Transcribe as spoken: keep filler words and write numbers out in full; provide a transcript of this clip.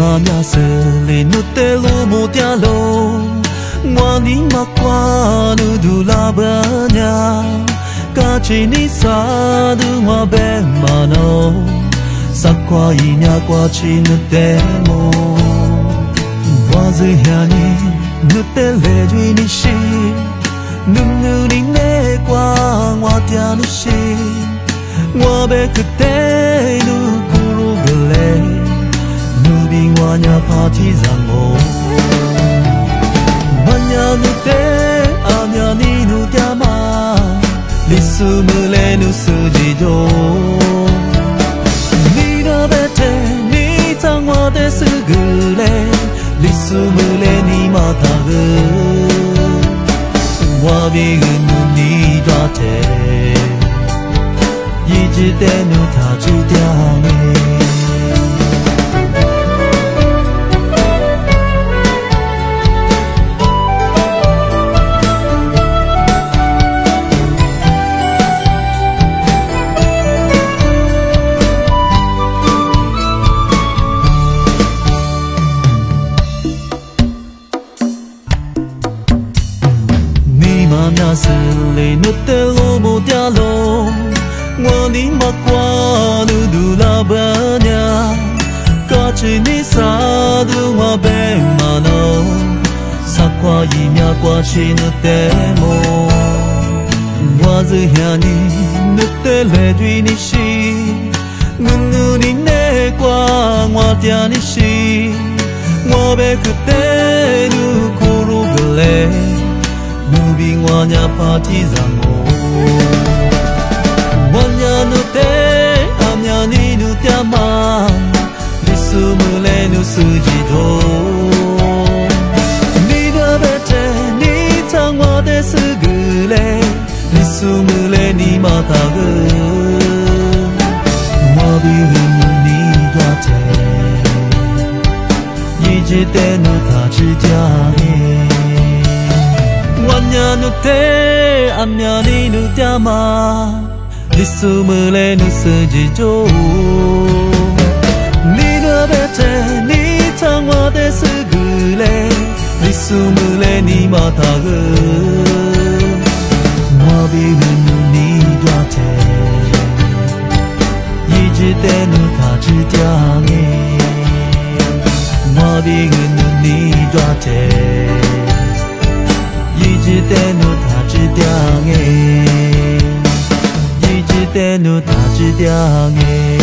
맘야 슬리 누텔로 못야로 와니 막과 누둘라바냐 까치니 사드 와베마노 sakwa inya kwa chi nutte mo wazu hyani nutte le dwi ni shi num nu ni ne kwa ngwa tia ni shi ngwa be kute nu kuru gele nu bi ngwa nya pa ti zang mo manya nutte amya ni nu tia ma lisu mu le nu su ji doすぐれリスムレにまたぐわびぐぬにだていじてぬたちてあげ那是雷努的罗木掉落，我的马瓜努杜拉巴尼亚，卡起你啥都我被马诺，萨瓜伊米亚瓜起努的么，我是遐尼努的雷对你西，努努你内瓜我嗲你西，我被可得努库鲁格雷。Nubi wanya partizango wanya nute amya ni nutama disumule nu sujido ni da bete ni tangwa de sugule disumule ni matagu wabi ni dwate yijite nu tachi tiage Wanya nutte amya ni nutama disumule nu sujijo ni ga bete ni tangwa de sugule disumule ni matagu wabi nu ni dwate yijite nu tachi tiage wabi nu ni dwate一直在努他只掉眼，一直在努他只掉眼。